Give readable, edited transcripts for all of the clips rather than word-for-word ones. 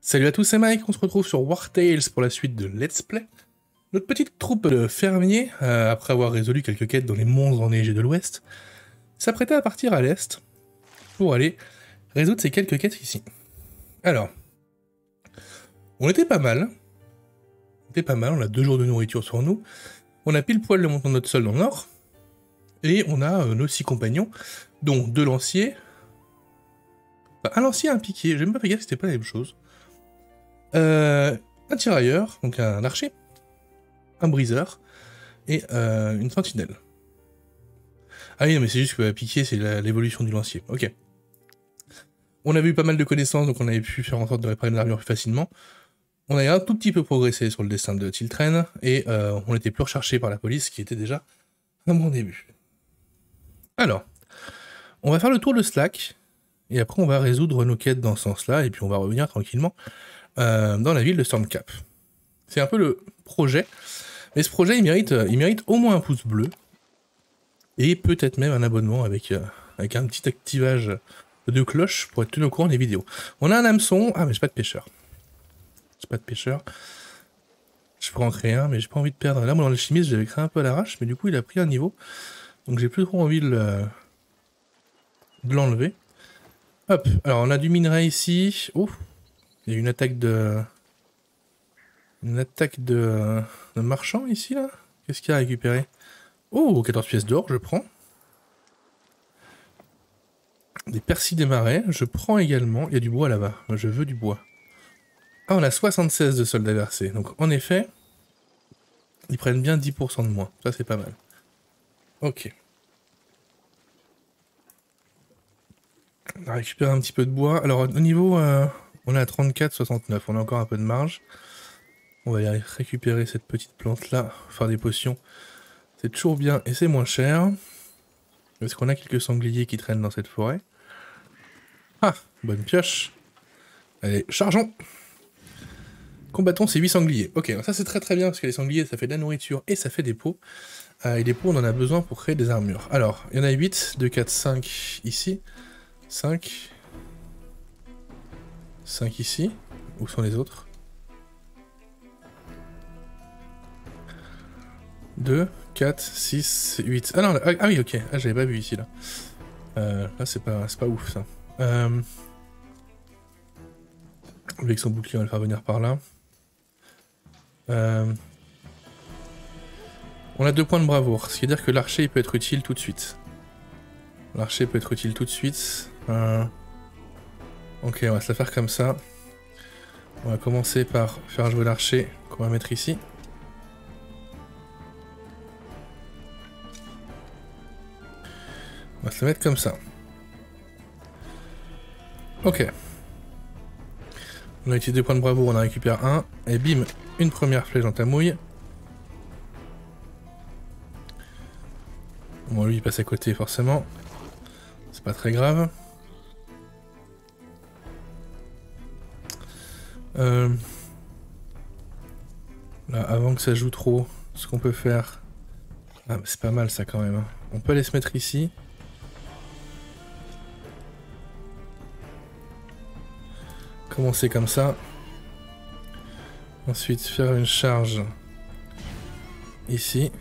Salut à tous, c'est Mike, on se retrouve sur War Tales pour la suite de Let's Play. Notre petite troupe de fermiers, après avoir résolu quelques quêtes dans les monts enneigés de l'ouest, s'apprêtait à partir à l'est pour aller résoudre ces quelques quêtes ici. Alors, on était pas mal, on a 2 jours de nourriture sur nous, on a pile poil le montant de notre solde en or, et on a nos 6 compagnons, dont 2 lanciers, un lancier et un piquier, j'ai même pas fait gaffe, c'était pas la même chose. Un tirailleur, donc un archer, un briseur, et une sentinelle. Ah oui, non, mais c'est juste que piquier, c'est l'évolution du lancier. Ok. On avait eu pas mal de connaissances, donc on avait pu faire en sorte de réparer l'armure plus facilement. On avait un tout petit peu progressé sur le destin de Tiltren, et on était plus recherché par la police, qui était déjà un bon début. Alors, on va faire le tour de Slack, et après on va résoudre nos quêtes dans ce sens-là, et puis on va revenir tranquillement dans la ville de Stormcap. C'est un peu le projet, mais ce projet il mérite au moins un pouce bleu, et peut-être même un abonnement avec un petit activage de cloche pour être tenu au courant des vidéos. On a un hameçon, ah mais j'ai pas de pêcheur. Je pourrais en créer un, mais j'ai pas envie de perdre. Là, moi dans l'alchimiste, j'avais créé un peu à l'arrache, mais du coup il a pris un niveau, donc j'ai plus trop envie de l'enlever. Hop, alors on a du minerai ici. Oh, il y a une attaque de... de marchand ici, là. Qu'est-ce qu'il y a à récupérer? Oh, 14 pièces d'or, je prends. Des persils des marais, je prends également. Il y a du bois là-bas, moi je veux du bois. Ah, on a 76 de soldes à verser. Donc en effet, ils prennent bien 10% de moins. Ça c'est pas mal. Ok. On a récupéré un petit peu de bois. Alors au niveau... on est à 34,69. On a encore un peu de marge. On va aller récupérer cette petite plante là, faire des potions. C'est toujours bien et c'est moins cher. Est-ce qu'on a quelques sangliers qui traînent dans cette forêt? Ah, bonne pioche. Allez, chargeons. Combattons ces 8 sangliers. Ok, ça c'est très bien parce que les sangliers ça fait de la nourriture et ça fait des peaux. Et des peaux on en a besoin pour créer des armures. Alors, il y en a 8, 2, 4, 5 ici. 5. 5 ici. Où sont les autres? 2, 4, 6, 8. Ah non, ah oui, ok. Ah, j'avais pas vu ici, là. Là, c'est pas ouf, ça. Avec son bouclier, on va le faire venir par là. On a 2 points de bravoure, ce qui veut dire que l'archer, il peut être utile tout de suite. Ok, on va se la faire comme ça. On va commencer par faire jouer l'archer, qu'on va mettre ici. On va se le mettre comme ça. Ok. On a utilisé 2 points de bravoure, on en récupère un. Et bim, une première flèche dans ta mouille. Bon, lui il passe à côté forcément. C'est pas très grave. Là, avant que ça joue trop, ce qu'on peut faire... Ah, c'est pas mal ça quand même. On peut aller se mettre ici. Commencer comme ça. Ensuite faire une charge ici.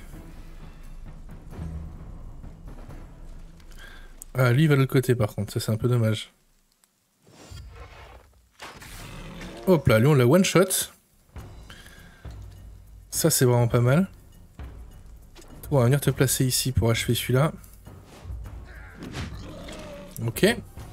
Ah, lui il va de l'autre côté par contre, ça c'est un peu dommage. Hop là, lui on l'a one shot. Ça c'est vraiment pas mal. On va venir te placer ici pour achever celui-là. Ok.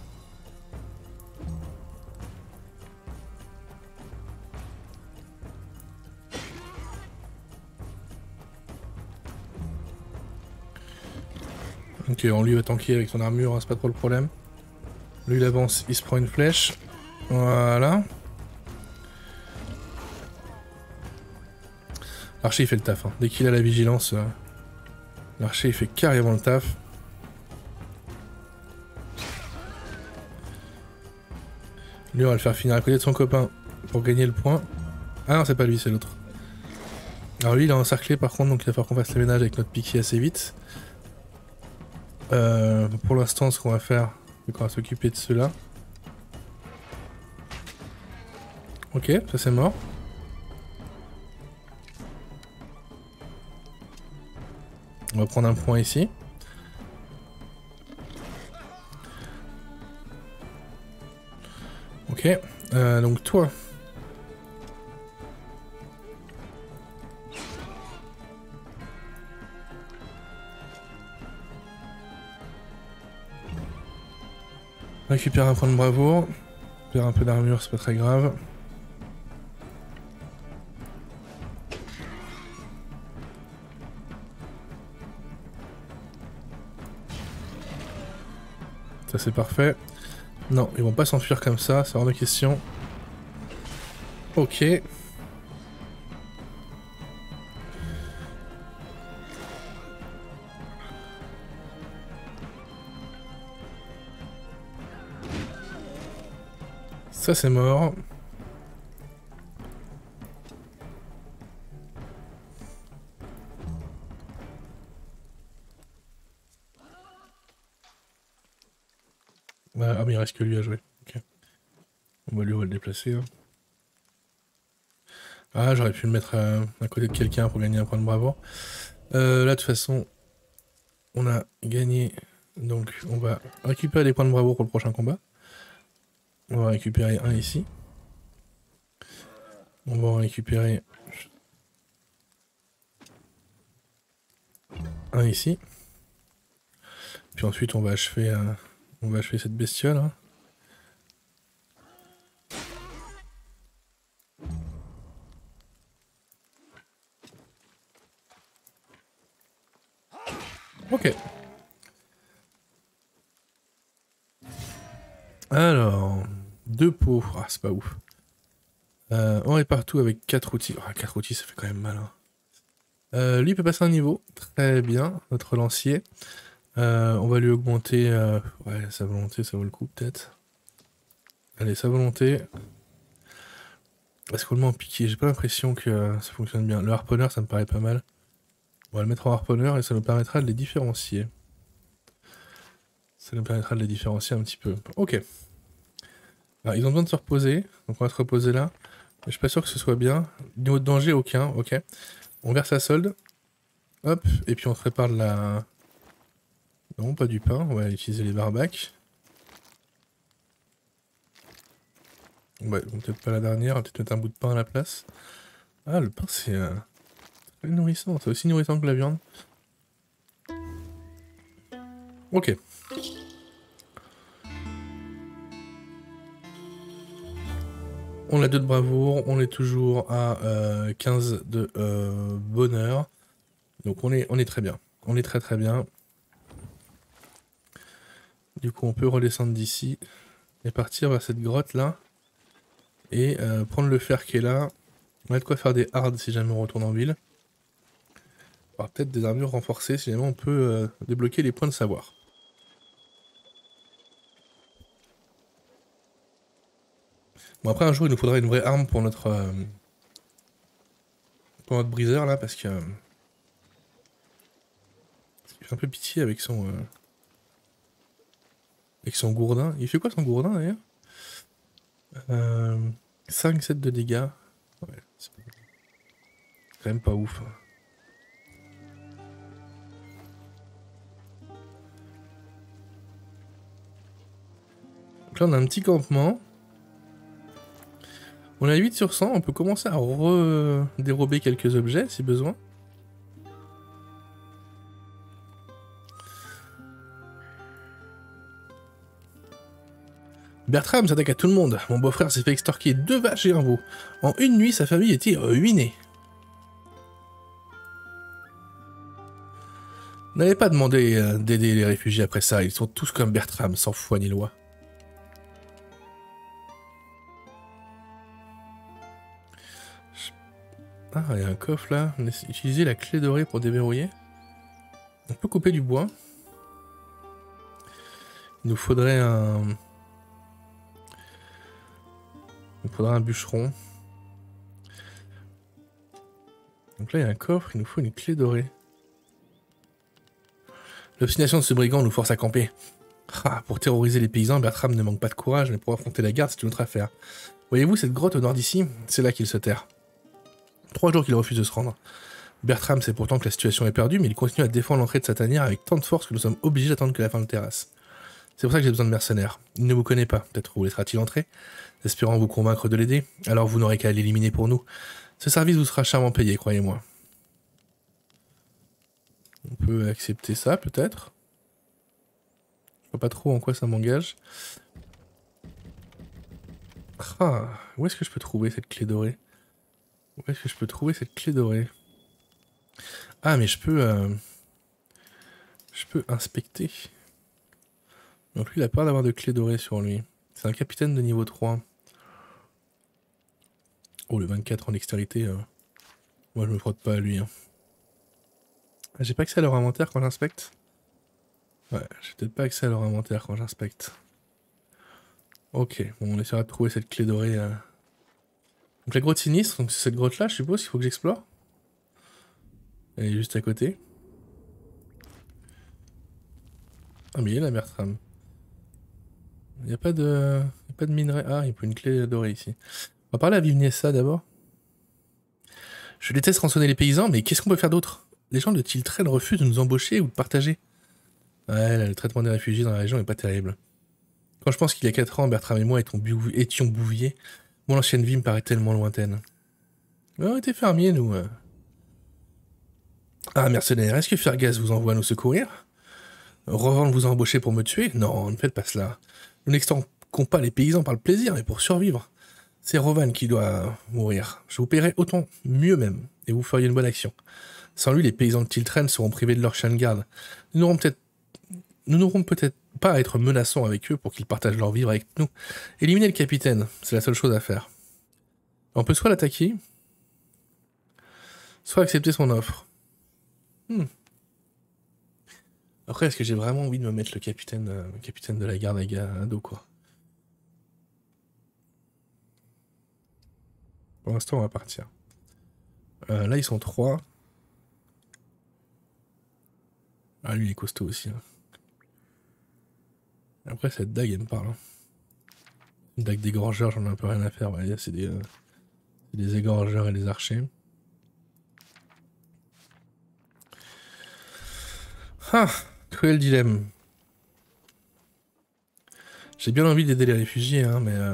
Ok, on lui va tanker avec son armure, hein, c'est pas trop le problème. Lui il avance, il se prend une flèche. Voilà. L'archer il fait le taf, hein. Dès qu'il a la vigilance, l'archer il fait carrément le taf. Lui on va le faire finir à côté de son copain pour gagner le point. Ah non c'est pas lui, c'est l'autre. Alors lui il est encerclé par contre, donc il va falloir qu'on fasse le ménage avec notre piquier assez vite. Pour l'instant ce qu'on va faire, c'est qu'on va s'occuper de ceux-là. Ok, ça c'est mort. On va prendre un point ici. Ok, donc toi. Récupère un point de bravoure. Récupère un peu d'armure, c'est pas très grave. Ça c'est parfait. Non, ils vont pas s'enfuir comme ça, c'est hors de question. Ok. Ça c'est mort. Ah mais il reste que lui à jouer. Ok. On va le déplacer. Hein. Ah j'aurais pu le mettre à côté de quelqu'un pour gagner un point de bravoure. Là de toute façon, on a gagné. Donc on va récupérer des points de bravoure pour le prochain combat. On va récupérer un ici. On va en récupérer un ici. Puis ensuite on va achever cette bestiole. Hein. Ok. Alors, 2 pots. Ah, c'est pas ouf. On est partout avec 4 outils. Ah, 4 outils, ça fait quand même mal. Hein. Lui peut passer un niveau. Très bien, notre lancier. On va lui augmenter ouais, sa volonté, ça vaut le coup peut-être. Allez, sa volonté. Parce qu'on le met en piqué, j'ai pas l'impression que ça fonctionne bien. Le harponneur, ça me paraît pas mal. On va le mettre en harponneur et ça nous permettra de les différencier. Ça nous permettra de les différencier un petit peu. Ok. Alors, ils ont besoin de se reposer, donc on va se reposer là. Mais je suis pas sûr que ce soit bien. Niveau de danger, aucun, ok. On verse la solde. Hop, et puis on se prépare de la... Non, pas du pain, on va utiliser les barbacs. Ouais, peut-être pas la dernière, on va peut-être mettre un bout de pain à la place. Ah, le pain c'est très nourrissant, c'est aussi nourrissant que la viande. Ok. On a 2 de bravoure, on est toujours à 15 de bonheur. Donc on est très bien. On est très très bien. Du coup on peut redescendre d'ici et partir vers cette grotte là. Et prendre le fer qui est là. On a de quoi faire des hards si jamais on retourne en ville. Alors peut-être des armures renforcées si jamais on peut débloquer les points de savoir. Bon après un jour il nous faudra une vraie arme pour notre briseur là parce que il fait un peu pitié avec son gourdin. Il fait quoi son gourdin d'ailleurs 5-7 de dégâts. Ouais, c'est quand même pas ouf. Donc là on a un petit campement. On a 8 sur 100, on peut commencer à dérober quelques objets si besoin. Bertram s'attaque à tout le monde. Mon beau-frère s'est fait extorquer 2 vaches et un veau. En une nuit, sa famille était ruinée. N'avez pas demandé d'aider les réfugiés après ça, ils sont tous comme Bertram, sans foi ni loi. Ah, il y a un coffre là. Utilisez la clé dorée pour déverrouiller. On peut couper du bois. Il nous faudrait un... Il nous faudra un bûcheron. Donc là, il y a un coffre, il nous faut une clé dorée. L'obstination de ce brigand nous force à camper. Ah, pour terroriser les paysans, Bertram ne manque pas de courage, mais pour affronter la garde, c'est une autre affaire. Voyez-vous cette grotte au nord d'ici? C'est là qu'il se terre. 3 jours qu'il refuse de se rendre. Bertram sait pourtant que la situation est perdue, mais il continue à défendre l'entrée de sa tanière avec tant de force que nous sommes obligés d'attendre que la fin de terrasse. C'est pour ça que j'ai besoin de mercenaires. Il ne vous connaît pas, peut-être vous laissera-t-il entrer, espérant vous convaincre de l'aider, alors vous n'aurez qu'à l'éliminer pour nous. Ce service vous sera charmant payé, croyez-moi. On peut accepter ça, peut-être. Je vois pas trop en quoi ça m'engage. Ah, où est-ce que je peux trouver cette clé dorée? Où est-ce que je peux trouver cette clé dorée? Ah, mais je peux inspecter. Donc lui, il a peur d'avoir de clé dorée sur lui. C'est un capitaine de niveau 3. Oh, le 24 en dextérité. Moi, je me frotte pas à lui. Hein. Ah, j'ai pas accès à leur inventaire quand j'inspecte? Ouais, j'ai peut-être pas accès à leur inventaire quand j'inspecte. Ok, bon, on essaiera de trouver cette clé dorée. Donc la grotte sinistre, donc c'est cette grotte-là, je suppose, qu'il faut que j'explore. Elle est juste à côté. Ah, mais il y a la Bertram. Il n'y a pas de... minerai. Ah, il y a une clé dorée ici. On va parler à Vivniessa d'abord. Je déteste rançonner les paysans, mais qu'est-ce qu'on peut faire d'autre? Les gens de Tiltren refusent de nous embaucher ou de partager. Ouais, le traitement des réfugiés dans la région est pas terrible. Quand je pense qu'il y a 4 ans, Bertram et moi étions bouviers, mon ancienne vie me paraît tellement lointaine. On était fermiers, nous. Ah, mercenaires, est-ce que Fergas vous envoie nous secourir? Revendre vous embaucher pour me tuer? Non, ne faites pas cela. Nous n'extorquons pas les paysans par le plaisir, mais pour survivre. C'est Rovan qui doit mourir. Je vous paierai autant, mieux même, et vous feriez une bonne action. Sans lui, les paysans de Tiltren seront privés de leur chien de garde. Nous n'aurons peut-être pas à être menaçants avec eux pour qu'ils partagent leur vivre avec nous. Éliminer le capitaine, c'est la seule chose à faire. On peut soit l'attaquer, soit accepter son offre. Après, est-ce que j'ai vraiment envie de me mettre le capitaine de la garde à dos, quoi? Pour l'instant, on va partir. Là, ils sont 3. Ah, lui, il est costaud aussi. Hein. Après, cette dague, elle me parle. Hein. Une dague d'égorgeur, j'en ai un peu rien à faire. Ouais, c'est des égorgeurs et des archers. Ah, cruel dilemme. J'ai bien envie d'aider les réfugiés, hein, mais...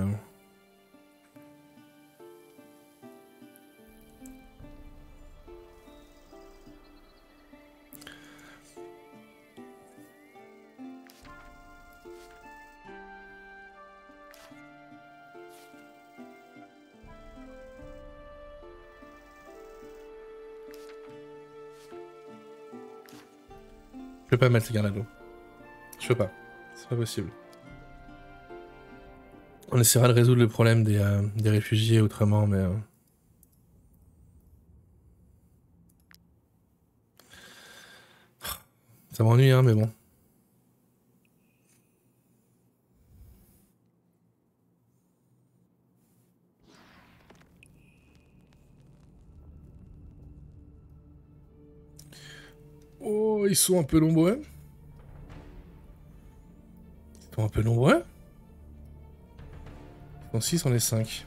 Je peux pas mettre les gardes à dos. Je peux pas. C'est pas possible. On essaiera de résoudre le problème des réfugiés autrement, mais... Ça m'ennuie, hein, mais bon. Oh, ils sont un peu nombreux. Ils sont un peu nombreux. Ils sont 6, on est 5.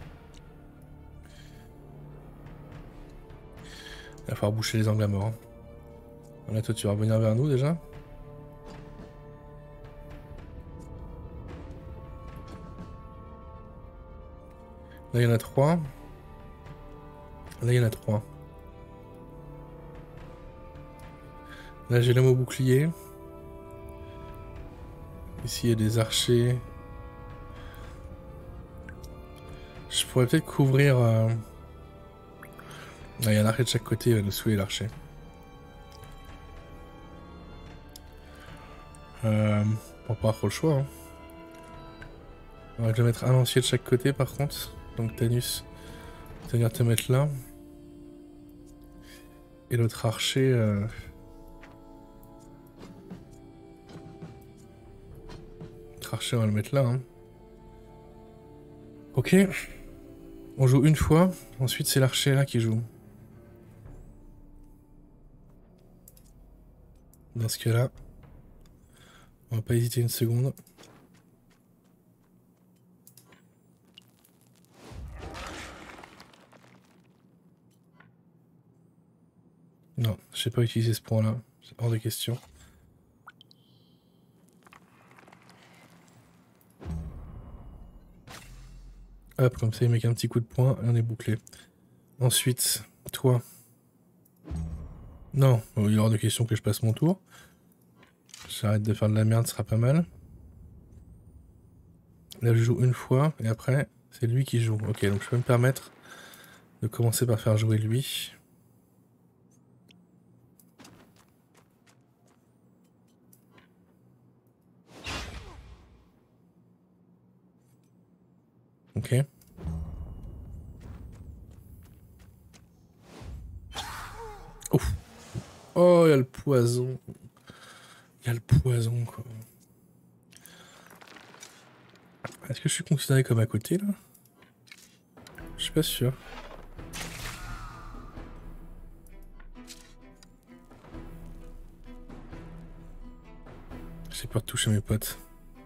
Il va falloir boucher les angles à mort. Là, toi, tu vas revenir vers nous, déjà. Là, il y en a 3. Là, il y en a 3. Là, j'ai l'homme au bouclier. Ici, il y a des archers. Je pourrais peut-être couvrir... Là, il y a un archer de chaque côté, il va nous saouler l'archer. On pas trop le choix. Hein. On va déjà mettre un lancier de chaque côté, par contre. Donc, Tanus, tu vas te mettre là. Et l'autre archer... L'autre archer, on va le mettre là. Hein. Ok. On joue une fois. Ensuite, c'est l'archer là qui joue. Dans ce cas-là, on va pas hésiter une seconde. Non, je sais pas utiliser ce point-là. C'est hors de question. Hop, comme ça il met qu'un petit coup de poing et on est bouclé. Ensuite, toi. Non, il est hors de question que je passe mon tour. J'arrête de faire de la merde, ce sera pas mal. Là je joue une fois et après c'est lui qui joue. Ok, donc je peux me permettre de commencer par faire jouer lui. Ok. Ouf. Oh, il y a le poison. Il y a le poison, quoi. Est-ce que je suis considéré comme à côté, là? Je suis pas sûr. J'ai peur de toucher mes potes.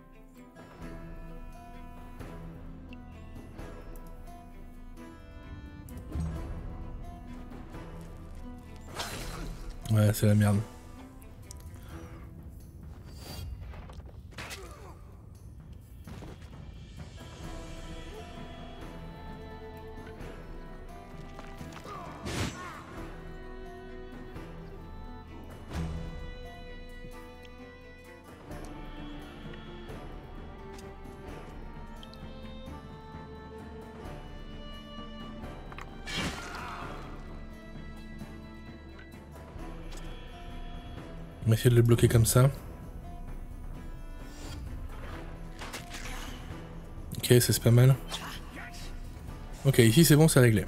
Ouais, c'est la merde. On va essayer de le bloquer comme ça. Ok, ça c'est pas mal. Ok, ici c'est bon, c'est réglé.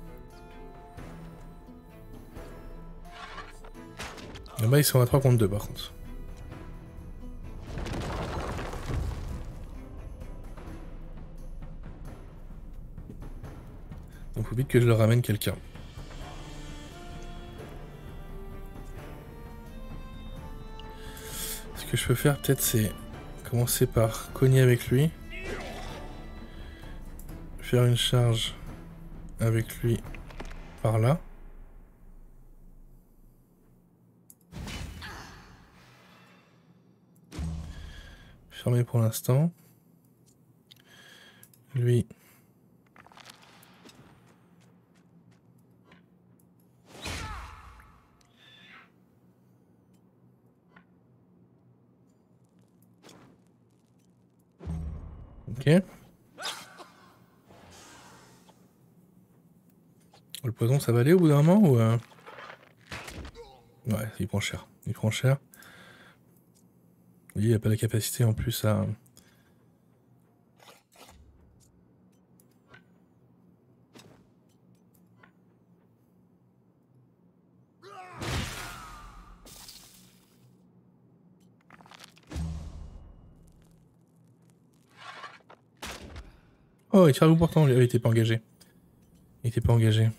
Là-bas ils sont à 3 contre 2 par contre. Donc faut vite que je leur ramène quelqu'un. Ce que je peux faire peut-être c'est commencer par cogner avec lui. Faire une charge avec lui par là. Fermé pour l'instant. Lui. Ok. Le poison ça va aller au bout d'un moment ou Ouais, il prend cher. Il prend cher. Vous voyez, il n'a pas la capacité en plus à... Oh, il tire à bout pourtant, il était pas engagé. Il était pas engagé.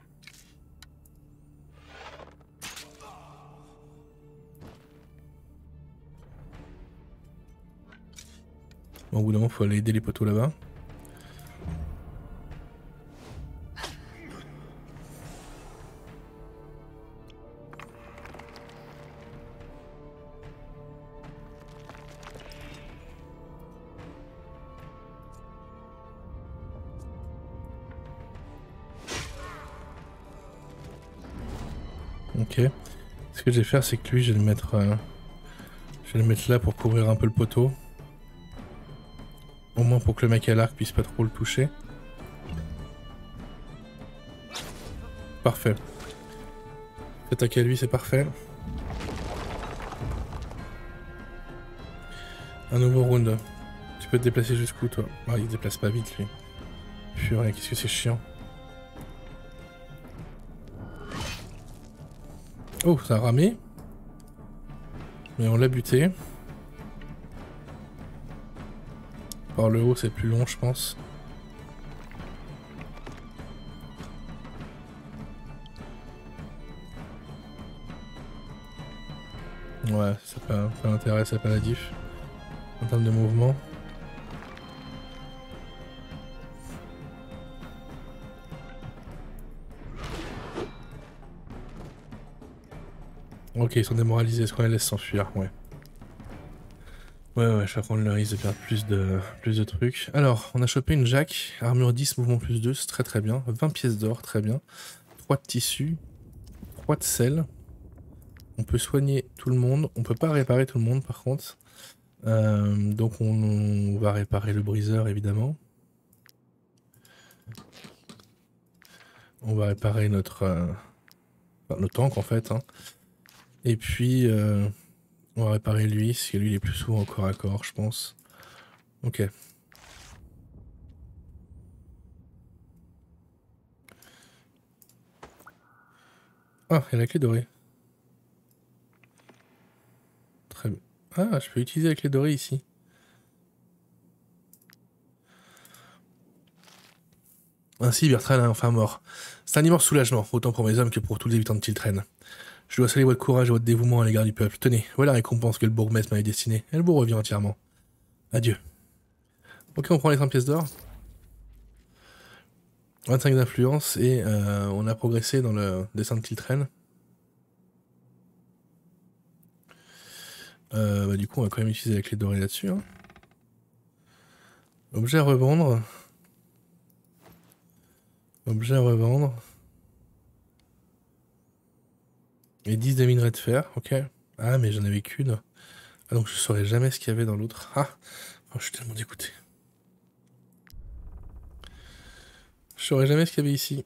Bon, au bout d'un moment, faut aller aider les poteaux là-bas. Ok. Ce que je vais faire, c'est que lui, je vais le mettre... je vais le mettre là pour couvrir un peu le poteau. Au moins pour que le mec à l'arc puisse pas trop le toucher. Parfait. Attaque à lui, c'est parfait. Un nouveau round. Tu peux te déplacer jusqu'où, toi? Ah, il se déplace pas vite, lui. Purée, qu'est-ce que c'est chiant. Oh, ça a ramé. Mais on l'a buté. Par le haut, c'est plus long, je pense. Ouais, ça n'a pas d'intérêt, ça n'a pas la diff. En termes de mouvement. Ok, ils sont démoralisés, est-ce qu'on les laisse s'enfuir? Ouais. Ouais, je vais prendre le risque de perdre plus de trucs. Alors, on a chopé une jack, armure 10, mouvement plus 2, c'est très très bien. 20 pièces d'or, très bien. 3 de tissu, 3 de sel. On peut soigner tout le monde, on peut pas réparer tout le monde par contre. Donc on va réparer le briseur évidemment. On va réparer notre tank en fait. Hein. Et puis on va réparer lui, parce que lui il est plus souvent au corps à corps je pense. Ok. Ah, il y a la clé dorée. Très bien. Ah, je peux utiliser la clé dorée ici. Ainsi, Bertrand est enfin mort. C'est un immense soulagement, autant pour mes hommes que pour tous les habitants de Tiltren. Je dois saluer votre courage et votre dévouement à l'égard du peuple. Tenez, voilà la récompense que le bourgmestre m'avait destinée. Elle vous revient entièrement. Adieu. Ok, on prend les 30 pièces d'or. 25 d'influence et on a progressé dans le dessin de Tiltren. Du coup, on va quand même utiliser la clé dorée là-dessus. Hein. Objet à revendre. Objet à revendre. Et 10 de minerai de fer, ok. Ah, mais j'en avais qu'une. Ah, donc je saurais jamais ce qu'il y avait dans l'autre. Ah, oh, je suis tellement dégoûté. Je saurais jamais ce qu'il y avait ici.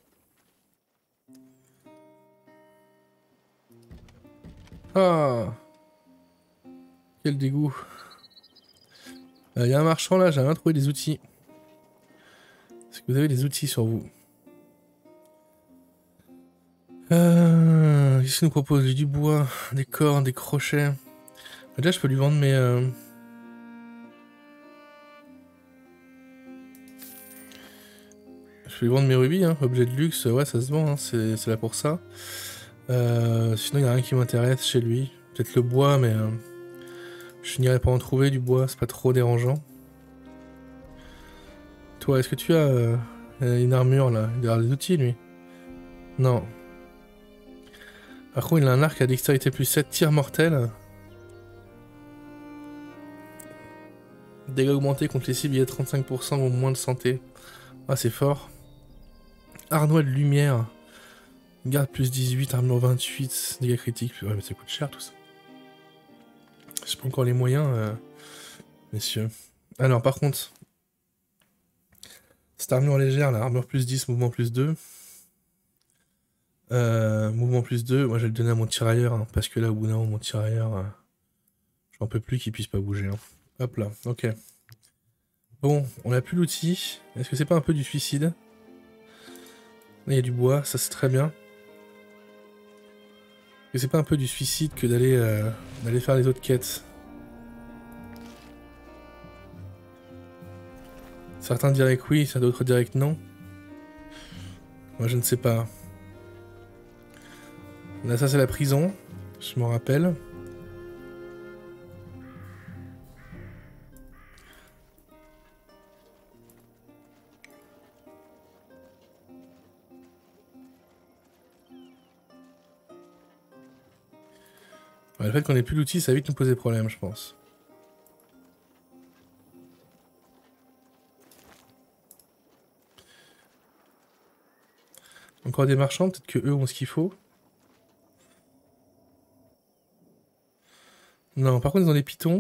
Ah, quel dégoût. Il y a un marchand là, j'ai rien trouvé des outils. Est-ce que vous avez des outils sur vous? Qu'est-ce qu'il nous propose? Du bois, des cordes, des crochets. Déjà, je peux lui vendre mes... Je peux lui vendre mes rubis, hein. Objet de luxe, ouais, ça se vend, hein. C'est là pour ça. Sinon, il n'y a rien qui m'intéresse chez lui. Peut-être le bois, mais... je finirai par en trouver du bois, c'est pas trop dérangeant. Toi, est-ce que tu as une armure, là? Il a des outils, lui? Non. Par contre, il a un arc à dextérité plus 7, tir mortel. Dégâts augmentés contre les cibles, il y a 35% ou moins de santé. Ah, c'est fort. Arnois de lumière. Garde plus 18, armure 28, dégâts critiques. Ouais, mais ça coûte cher tout ça. J'ai pas encore les moyens, messieurs. Alors, par contre, cette armure légère, là, armure plus 10, mouvement plus 2. Mouvement plus 2, moi je vais le donner à mon tirailleur, hein, parce que là, au bout d'un moment, mon tirailleur, j'en peux plus qu'il puisse pas bouger. Hein. Hop là, ok. Bon, on a plus l'outil. Est-ce que c'est pas un peu du suicide? Là, il y a du bois, ça c'est très bien. Est-ce que c'est pas un peu du suicide que d'aller faire les autres quêtes? Certains diraient que oui, d'autres diraient que non. Moi je ne sais pas. Là ça c'est la prison, je m'en rappelle. Ouais, le fait qu'on ait plus l'outil, ça va vite nous poser problème, je pense. Encore des marchands, peut-être que eux ont ce qu'il faut. Non, par contre ils ont des pitons.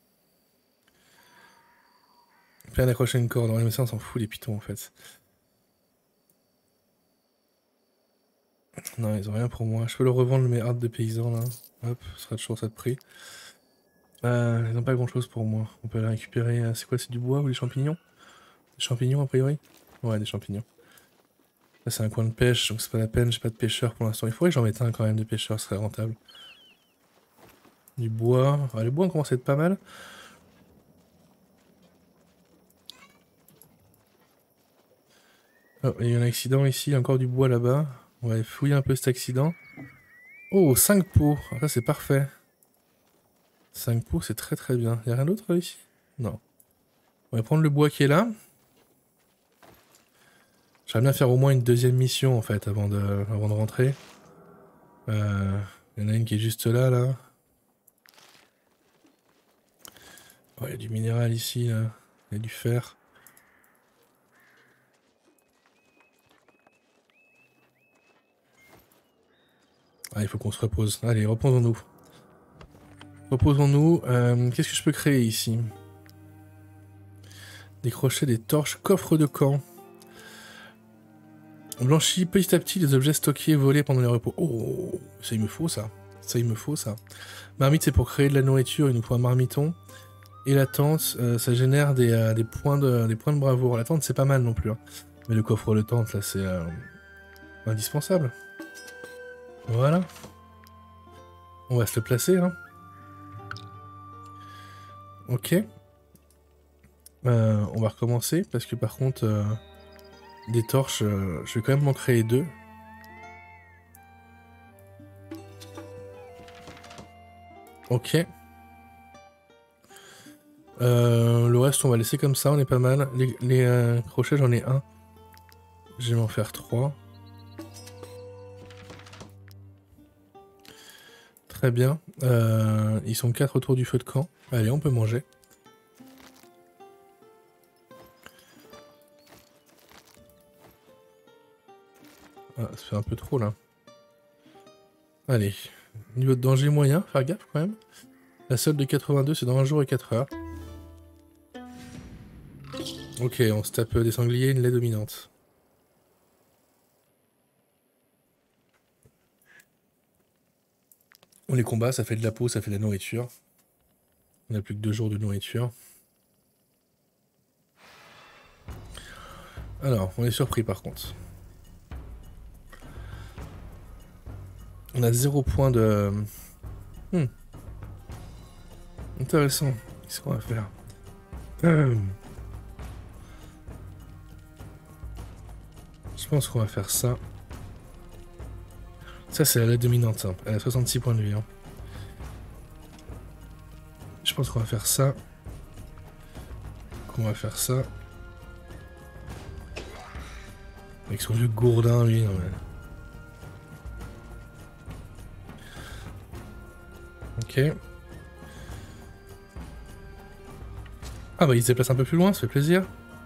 Plein d'accrocher une corde, ouais, mais ça on s'en fout les pitons en fait. Non, ils ont rien pour moi. Je peux leur revendre mes hardes de paysans là. Hop, ce sera toujours ça de prix. Ils n'ont pas grand chose pour moi. On peut les récupérer. C'est quoi? C'est du bois ou des champignons? Des champignons a priori? Ouais, des champignons. Là c'est un coin de pêche, donc c'est pas la peine. J'ai pas de pêcheur pour l'instant. Il faudrait que j'en mette un quand même de pêcheur, ce serait rentable. Du bois. Ah, le bois on commence à être pas mal. Oh, il y a un accident ici, encore du bois là-bas. On va fouiller un peu cet accident. Oh, 5 pots. Ah, ça c'est parfait. 5 pots, c'est très très bien. Y'a rien d'autre ici? Non. On va prendre le bois qui est là. J'aimerais bien faire au moins une deuxième mission en fait avant de rentrer. Il y en a une qui est juste là, là. Oh, il y a du minéral ici, là. Il y a du fer. Ah, il faut qu'on se repose. Allez, reposons-nous. Reposons-nous. Qu'est-ce que je peux créer ici? Décrocher des torches, coffre de camp. Blanchit petit à petit les objets stockés et volés pendant les repos. Oh, ça il me faut ça. Ça il me faut ça. Marmite c'est pour créer de la nourriture, il nous faut un marmiton. Et la tente, ça génère des points de bravoure. La tente c'est pas mal non plus. Hein. Mais le coffre de tente là c'est indispensable. Voilà. On va se le placer. Hein. Ok. On va recommencer parce que par contre des torches, je vais quand même m'en créer 2. Ok. Le reste on va laisser comme ça, on est pas mal. Les crochets j'en ai 1. Je vais m'en faire 3. Très bien. Ils sont 4 autour du feu de camp. Allez, on peut manger. Ah, ça fait un peu trop là. Allez. Niveau de danger moyen, faire gaffe quand même. La solde de 82 c'est dans 1 jour et 4 heures. Ok, on se tape des sangliers, une lait dominante. On les combat, ça fait de la peau, ça fait de la nourriture. On a plus que 2 jours de nourriture. Alors, on est surpris par contre. On a 0 point de... Intéressant. Qu'est-ce qu'on va faire? Je pense qu'on va faire ça. Ça, c'est la dominante. Hein. Elle a 66 points de vie. Hein. Je pense qu'on va faire ça. Qu'on va faire ça. Avec son vieux gourdin, lui. Non, mais... Ok. Ah bah il se déplace un peu plus loin, ça fait plaisir.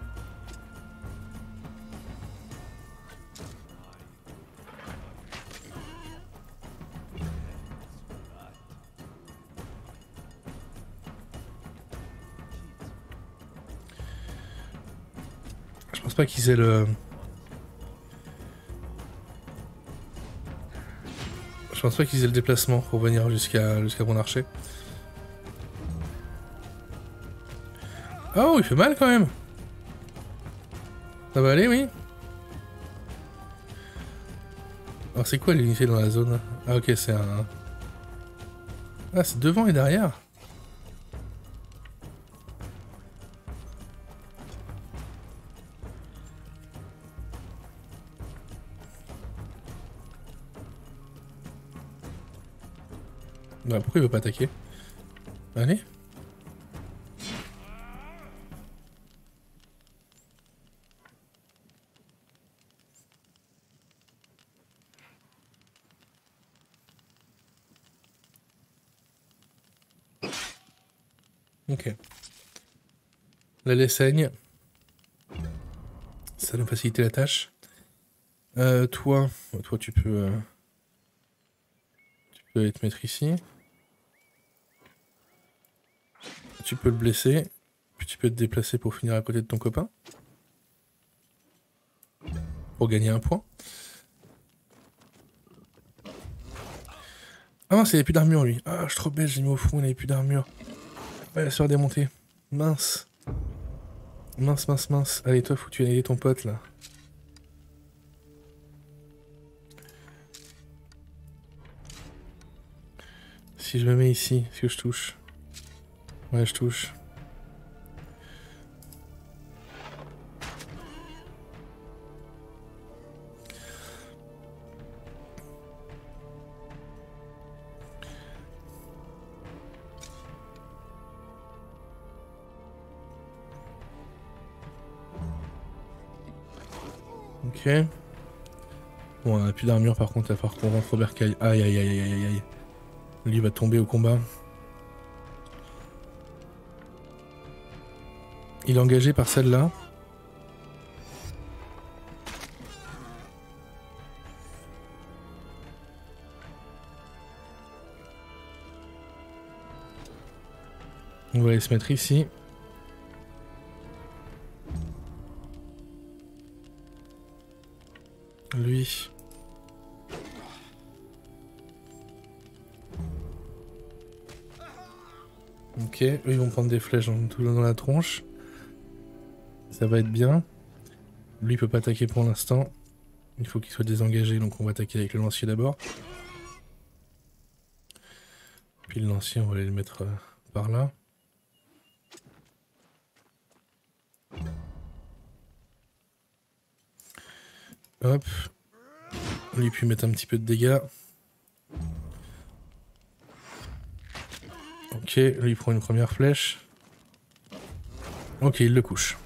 Je pense pas qu'ils aient le... Je pense pas qu'ils aient le déplacement pour venir jusqu'à mon archer. Oh, il fait mal quand même. Ça va aller, oui. Alors c'est quoi l'unité dans la zone? Ah ok, c'est un... Ah, c'est devant et derrière. Bah, pourquoi il veut pas attaquer? Allez. Ok. La lait saigne. Ça nous facilite la tâche. Toi tu peux te mettre ici. Tu peux le blesser. Puis tu peux te déplacer pour finir à côté de ton copain. Pour gagner un point. Ah mince, il avait plus d'armure lui. Ah, je suis trop bête, j'ai mis au fond, il avait plus d'armure. Ouais, la se faire démonter. Mince. Mince, mince, mince. Allez, toi, faut que tu ailles aider ton pote là. Si je me mets ici, est-ce que je touche? Ouais, je touche. Ok. Bon, on a plus d'armure par contre, il va falloir qu'on rentre au bercail. Aïe aïe aïe aïe aïe aïe. Lui va tomber au combat. Il est engagé par celle-là. On va aller se mettre ici. Lui. Ok, eux ils vont prendre des flèches dans la tronche. Ça va être bien. Lui il peut pas attaquer pour l'instant. Il faut qu'il soit désengagé, donc on va attaquer avec le lancier d'abord. Puis le lancier, on va aller le mettre par là. Hop. Lui puis mettre un petit peu de dégâts. Ok, lui il prend une première flèche. Ok, il le couche.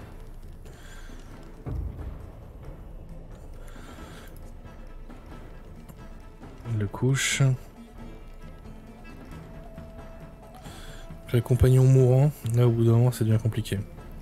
Il le couche. Le compagnon mourant, là au bout d'un moment ça devient compliqué.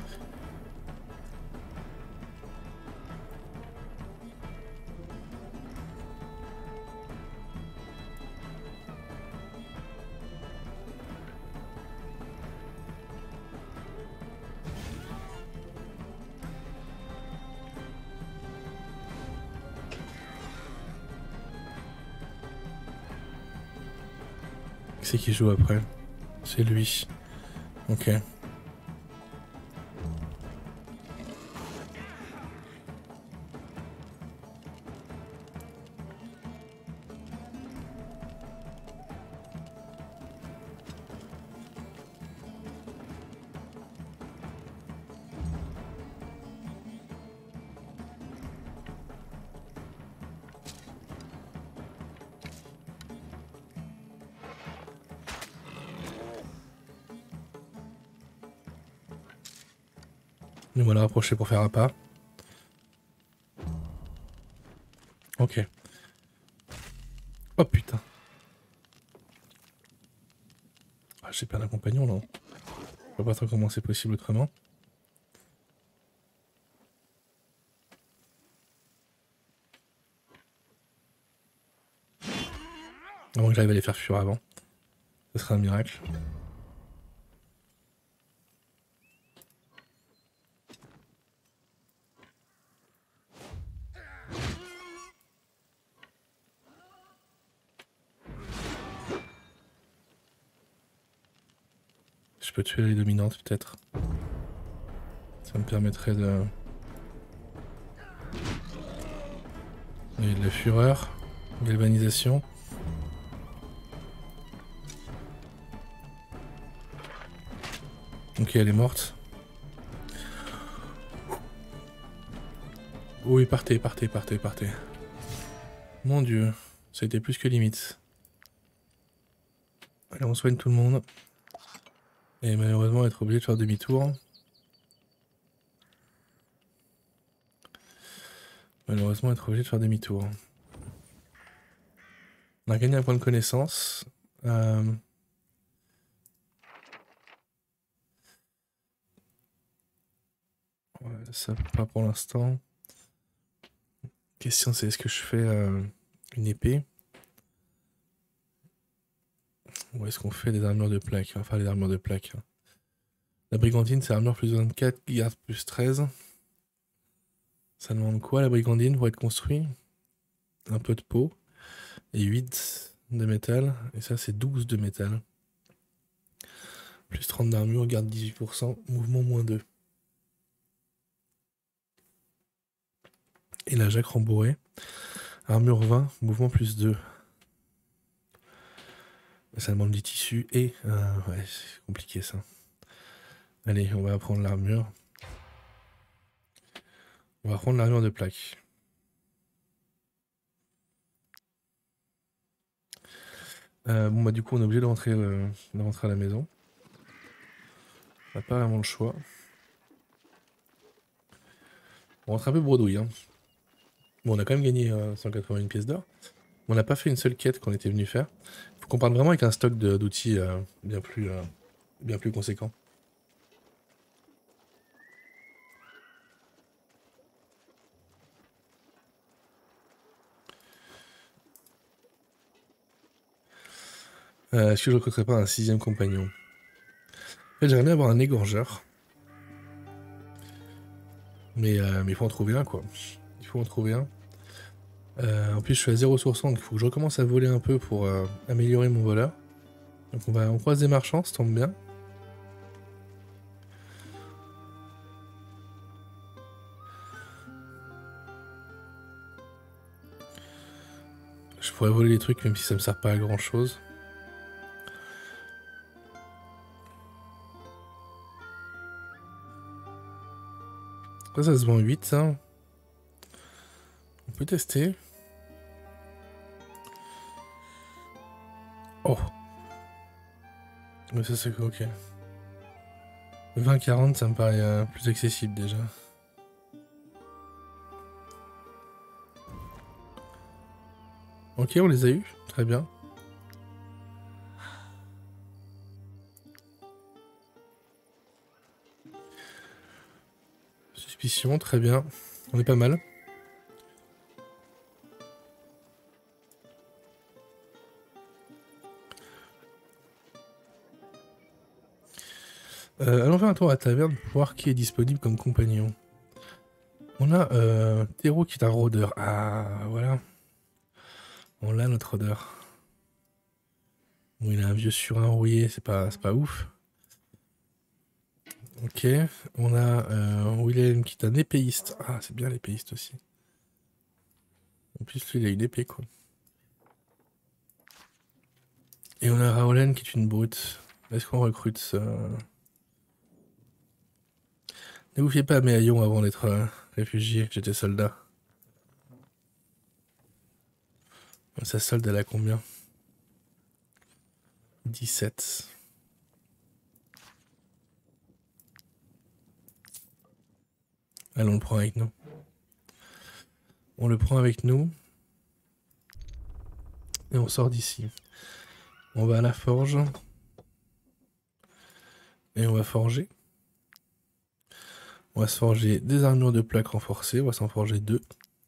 C'est qui joue après? C'est lui. Ok. Nous voilà rapprochés pour faire un pas. Ok. Oh putain. Ah, j'ai perdu un compagnon non. Je vois pas trop comment c'est possible autrement. À moins que j'arrive à les faire fuir avant. Ce serait un miracle. Je peux tuer les dominantes peut-être. Ça me permettrait de... Il y a de la fureur. Galvanisation. Ok, elle est morte. Oui, partez. Mon dieu, ça a été plus que limite. Allez, on soigne tout le monde. Et malheureusement, être obligé de faire demi-tour. On a gagné un point de connaissance. Ouais, ça pas pour l'instant. Question c'est est-ce que je fais une épée ou est-ce qu'on fait des armures de plaques? On va faire les armures de plaques. La brigandine c'est armure plus 24, garde plus 13. Ça demande quoi la brigandine pour être construit? Un peu de peau et 8 de métal. Et ça c'est 12 de métal. Plus 30 d'armure, garde 18%, mouvement moins 2. Et la Jacques rembourrée. Armure 20, mouvement plus 2. Ça demande du tissu et... ouais, c'est compliqué ça. Allez, on va prendre l'armure. On va prendre l'armure de plaque. Bon bah du coup on est obligé de rentrer à la maison. On n'a pas vraiment le choix. On rentre un peu bredouille. Hein. Bon on a quand même gagné 181 pièces d'or. On n'a pas fait une seule quête qu'on était venu faire. Faut qu'on parte vraiment avec un stock d'outils bien plus conséquent. Est-ce que je recruterais pas un 6ème compagnon? En fait, j'aimerais bien avoir un égorgeur. Mais il faut en trouver un, quoi. Il faut en trouver un. En plus, je suis à 0 sur 100, donc il faut que je recommence à voler un peu pour améliorer mon voleur. Donc on croise des marchands, ça tombe bien. Je pourrais voler les trucs même si ça me sert pas à grand chose. Ça se vend 8, ça. On peut tester. Oh. Mais ça c'est ok. 20-40, ça me paraît plus accessible déjà. Ok, on les a eu, très bien. Suspicion, très bien. On est pas mal. Allons faire un tour à la taverne pour voir qui est disponible comme compagnon. On a Théro qui est un rôdeur. Ah, voilà. On l'a notre rôdeur. Bon, il a un vieux surin rouillé, c'est pas ouf. Ok, on a Willem qui est un épéiste. Ah, c'est bien l'épéiste aussi. En plus, lui, il a une épée, quoi. Et on a Raolen qui est une brute. Est-ce qu'on recrute ça? Ne vous fiez pas à mes haillons avant d'être réfugié, j'étais soldat. Sa solde, elle a combien? 17. Allons, on le prend avec nous. On le prend avec nous. Et on sort d'ici. On va à la forge. Et on va forger. On va se forger des armures de plaques renforcées. On va s'en forger 2.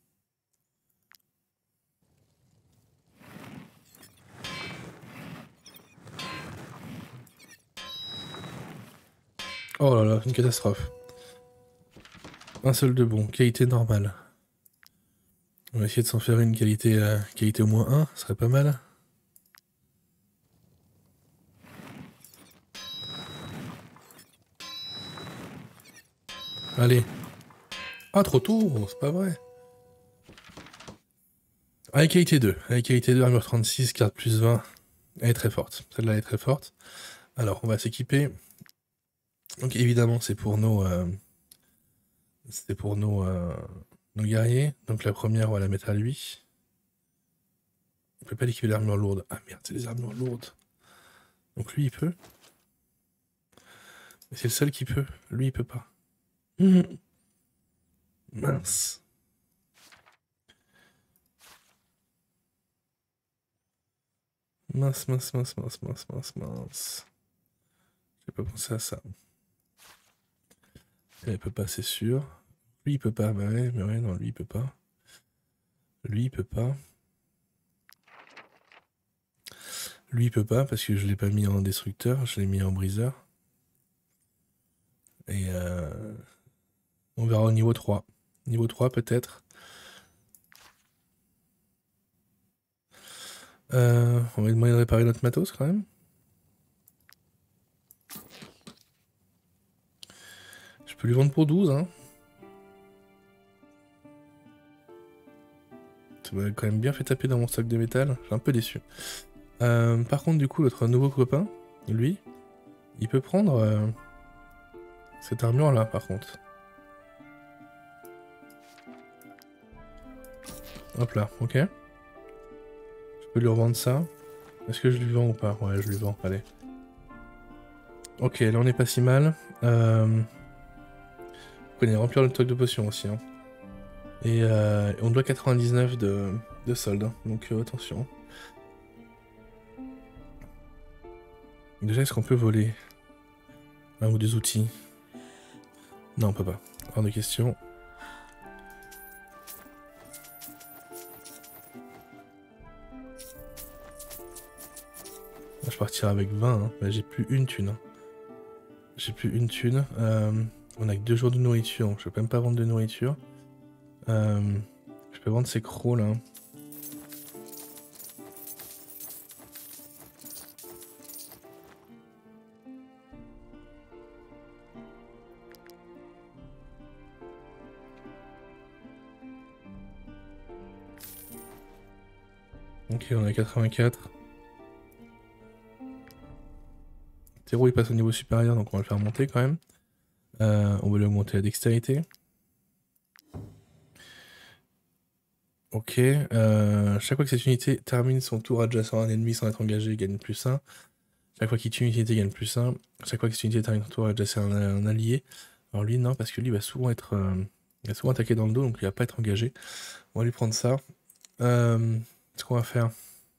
Oh là là, une catastrophe. Un seul de bon, qualité normale. On va essayer de s'en faire une qualité au moins 1, ce serait pas mal. Allez. Ah, trop tôt, c'est pas vrai. Avec qualité 2. Avec qualité 2, armure 36, carte plus 20. Elle est très forte. Celle-là est très forte. Alors, on va s'équiper. Donc, évidemment, c'est pour nos guerriers. Donc, la première, on va la mettre à lui. On peut pas l'équiper d'armure lourde. Ah merde, c'est des armures lourdes. Donc, lui, il peut. Mais c'est le seul qui peut. Lui, il peut pas. Mince. Mince. J'ai pas pensé à ça. Elle peut pas, c'est sûr. Lui, il peut pas. Bah ouais, mais ouais, non, lui, il peut pas. Lui, il peut pas. Lui, il peut pas parce que je l'ai pas mis en destructeur, je l'ai mis en briseur. Et on verra au niveau 3. Niveau 3, peut-être. On va lui demander de réparer notre matos quand même. Je peux lui vendre pour 12, hein. Ça m'a quand même bien fait taper dans mon stock de métal. Je suis un peu déçu. Par contre, du coup, notre nouveau copain, lui, il peut prendre cette armure-là, par contre. Hop là, ok. Je peux lui revendre ça. Est-ce que je lui vends ou pas? Ouais, je lui vends, allez. Ok, là on est pas si mal. On connaît remplir le stock de potions aussi. Hein. Et on doit 99 de de solde, hein. Donc attention. Déjà, est-ce qu'on peut voler un ou deux outils? Non, on peut pas. Hors de question. Je partirai avec 20, hein. Bah, j'ai plus une thune. Hein. J'ai plus une thune. On a que 2 jours de nourriture, donc je peux même pas vendre de nourriture. Je peux vendre ces crocs là. Ok, on a 84. Théro il passe au niveau supérieur, donc on va le faire monter quand même. On va lui augmenter la dextérité. Ok, chaque fois que cette unité termine son tour adjacent à un ennemi sans être engagé, il gagne +1. Chaque fois qu'il tue une unité, il gagne +1. Chaque fois que cette unité termine son tour adjacent à un allié. Alors lui, non, parce que lui, il va souvent être... il va souvent attaquer dans le dos, donc il va pas être engagé. On va lui prendre ça. Ce qu'on va faire...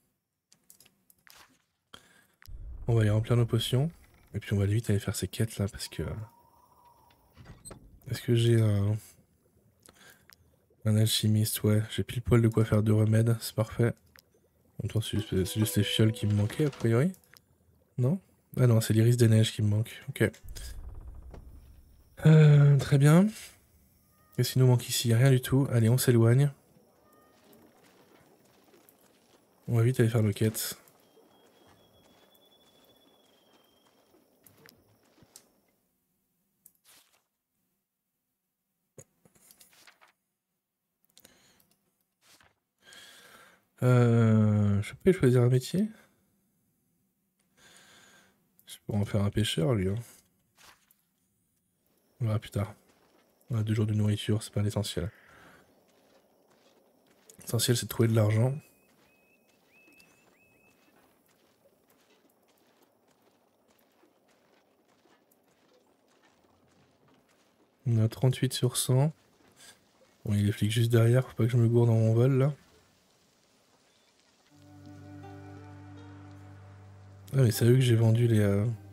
On va aller remplir nos potions. Et puis on va vite aller faire ces quêtes là, parce que... Est-ce que j'ai un alchimiste? Ouais, j'ai pile poil de quoi faire 2 remèdes, c'est parfait. En même temps, c'est juste les fioles qui me manquaient, a priori. Non? Ah non, c'est l'iris des neiges qui me manque. Ok. Très bien. Qu'est-ce qui nous manque ici? Rien du tout. Allez, on s'éloigne. On va vite aller faire nos quêtes. Je peux choisir un métier? Je pourrais en faire un pêcheur, lui. Hein. On verra plus tard. On a 2 jours de nourriture, c'est pas l'essentiel. L'essentiel, c'est de trouver de l'argent. On a 38 sur 100. Bon, il y a les flics juste derrière, faut pas que je me gourde dans mon vol, là. Ah, mais c'est à eux que j'ai vendu les...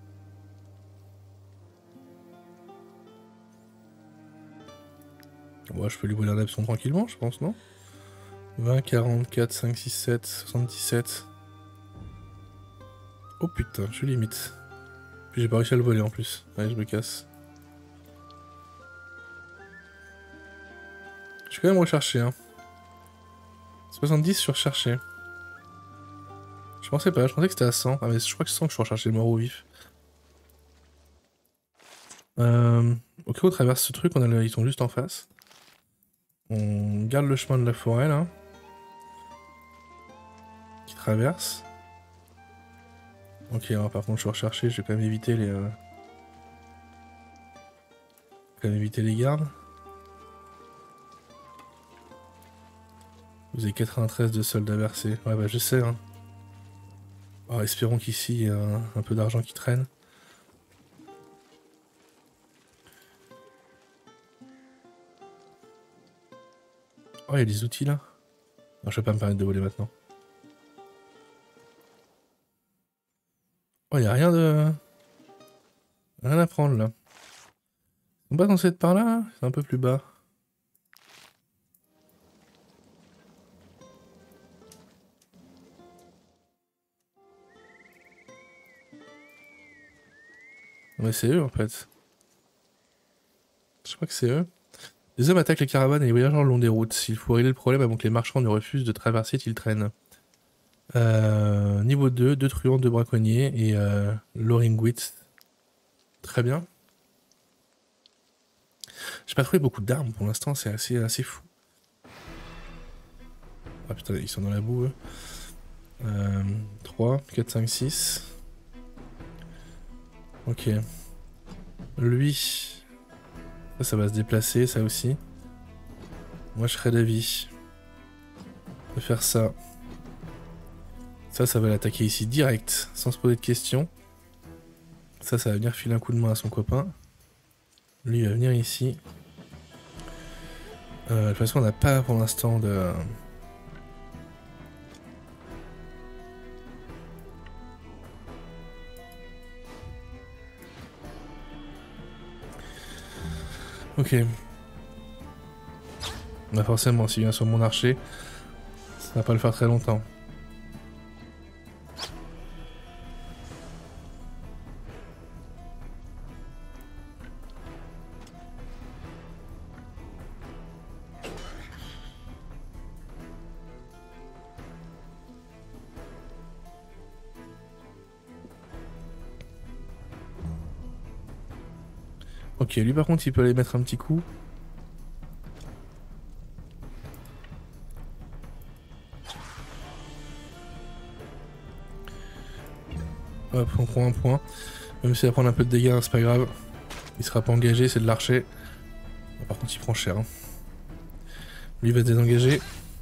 Ouais, je peux lui voler un absent tranquillement, je pense, non? 20, 44, 5, 6, 7, 77. Oh putain, je suis limite. Puis j'ai pas réussi à le voler en plus. Allez, je me casse. Je suis quand même recherché, hein. 70 sur recherché. Je pensais pas, je pensais que c'était à 100. Ah mais je crois que 100 que je suis recherché mort ou vif. Ok, on traverse ce truc, ils sont juste en face. On garde le chemin de la forêt là. Qui traverse. Ok, alors, par contre je suis recherché, je vais quand même éviter les... Quand même éviter les gardes. Vous avez 93 de soldats versés. Ouais bah je sais hein. Alors, espérons qu'ici il y a un peu d'argent qui traîne. Oh, il y a des outils là. Non, je vais pas me permettre de voler maintenant. Oh, il y a rien de... Rien à prendre là. On va censé être par là, hein. C'est un peu plus bas. Ouais, c'est eux en fait. Je crois que c'est eux. Les hommes attaquent les caravanes et les voyageurs le long des routes. Il faut régler le problème avant que les marchands ne refusent de traverser qu'ils traînent. Niveau 2, 2 truands, 2 braconniers et Loringwit. Très bien. J'ai pas trouvé beaucoup d'armes pour l'instant, c'est assez fou. Ah putain, ils sont dans la boue eux. 3, 4, 5, 6. Ok. Lui. Ça va se déplacer, ça aussi. Moi je serais d'avis de faire ça. Ça va l'attaquer ici direct, sans se poser de questions. Ça va venir filer un coup de main à son copain. Lui il va venir ici. De toute façon on n'a pas pour l'instant de... Ok. Bah forcément, s'il vient sur mon archer, ça va pas le faire très longtemps. Ok, lui par contre il peut aller mettre un petit coup. Hop, on prend un point. Même s'il va prendre un peu de dégâts, c'est pas grave. Il sera pas engagé, c'est de l'archer. Par contre il prend cher. Hein. Lui va se désengager.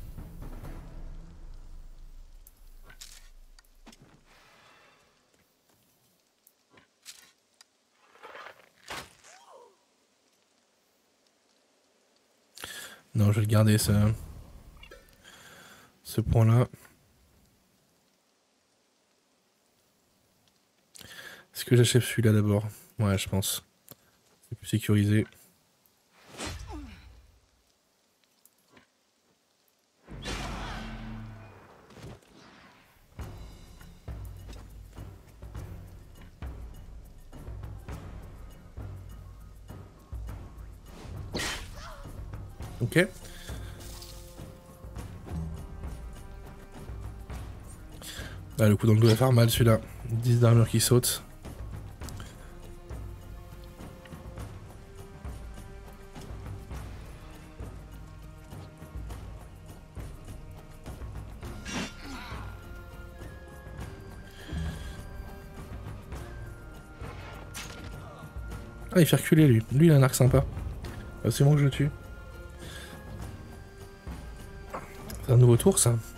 Non, je vais le garder ce point-là. Est-ce que j'achève celui-là d'abord? Ouais, je pense. C'est plus sécurisé. Ok. Ah, le coup dans le dos va faire mal celui-là. 10 d'armure qui saute. Ah, il fait reculer lui. Lui, il a un arc sympa. C'est bon que je le tue. C'est un nouveau tour, ça.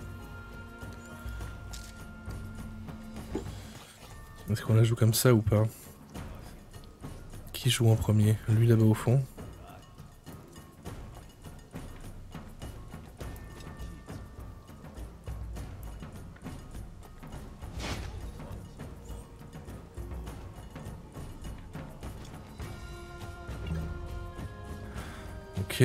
Est-ce qu'on la joue comme ça ou pas? Qui joue en premier? Lui là-bas au fond. Ok.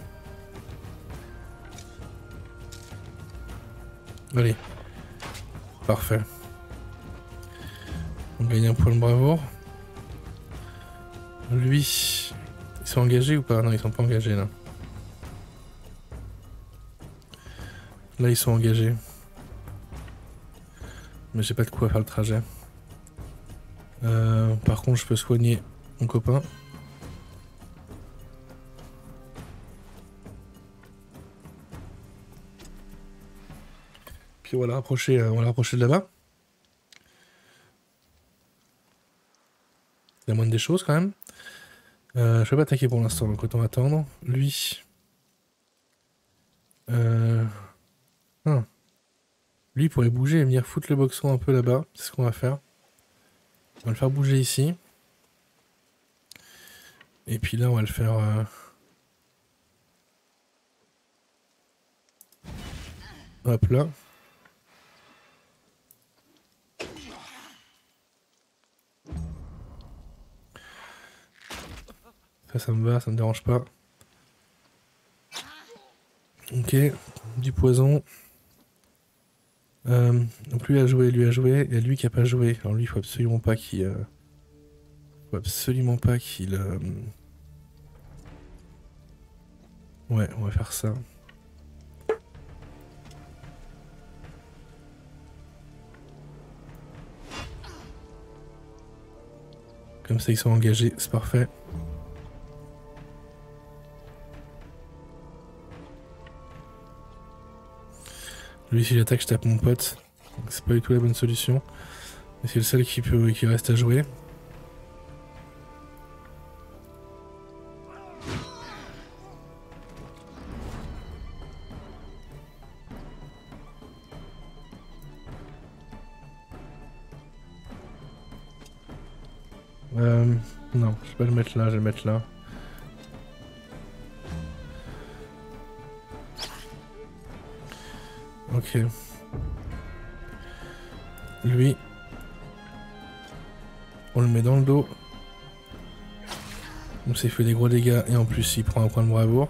Allez. Parfait. On gagne un point de bravoure. Lui, ils sont engagés ou pas? Non, ils sont pas engagés là. Là, ils sont engagés. Mais j'ai pas de quoi faire le trajet. Par contre, je peux soigner mon copain. Puis on va la rapprocher de là-bas. C'est la moindre des choses quand même. Je vais pas attaquer pour l'instant, donc autant attendre. Lui. Lui il pourrait bouger et venir foutre le boxon un peu là-bas. C'est ce qu'on va faire. On va le faire bouger ici. Et puis là, on va le faire... Hop là. Ça me va, ça me dérange pas. Ok, du poison. Donc lui a joué, il y a lui qui a pas joué. Alors lui, il faut absolument pas qu'il... Ouais, on va faire ça. Comme ça, ils sont engagés, c'est parfait. Lui, si j'attaque, je tape mon pote. C'est pas du tout la bonne solution. Mais c'est le seul qui reste à jouer. Non, je vais pas le mettre là, je vais le mettre là. Ok. Lui. On le met dans le dos. Donc ça il fait des gros dégâts et en plus il prend un point de bravoure.